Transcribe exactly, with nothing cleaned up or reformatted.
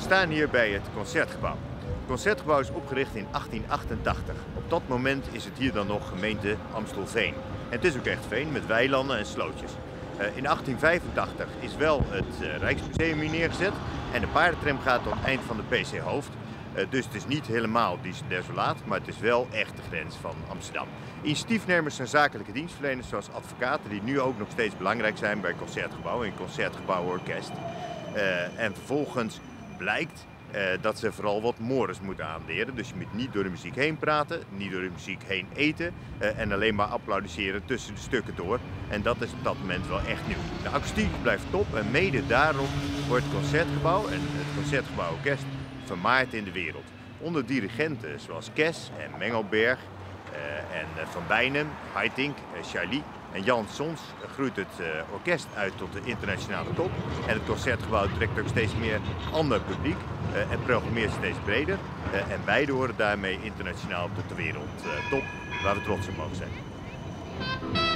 staan hier bij het Concertgebouw. Het Concertgebouw is opgericht in achttien achtentachtig. Op dat moment is het hier dan nog gemeente Amstelveen. En het is ook echt veen met weilanden en slootjes. Uh, in achttien vijfentachtig is wel het uh, Rijksmuseum hier neergezet en de paardentram gaat tot het eind van de P C Hoofd. Uh, dus het is niet helemaal desolaat, maar het is wel echt de grens van Amsterdam. Initiatiefnemers zijn zakelijke dienstverleners zoals advocaten die nu ook nog steeds belangrijk zijn bij het Concertgebouw en Concertgebouworkest. Uh, en vervolgens blijkt uh, dat ze vooral wat mores moeten aanleren. Dus je moet niet door de muziek heen praten, niet door de muziek heen eten uh, en alleen maar applaudisseren tussen de stukken door. En dat is op dat moment wel echt nieuw. De akoestiek blijft top en mede daarom wordt het Concertgebouw en het Concertgebouworkest vermaard in de wereld. Onder dirigenten zoals Kes en Mengelberg uh, en uh, Van Bijnen, Haitink, uh, Charlie en Jan Sons groeit het uh, orkest uit tot de internationale top. En het Concertgebouw trekt ook steeds meer ander publiek uh, en programmeert steeds breder. Uh, en beide horen daarmee internationaal tot de wereldtop, uh, waar we trots op mogen zijn.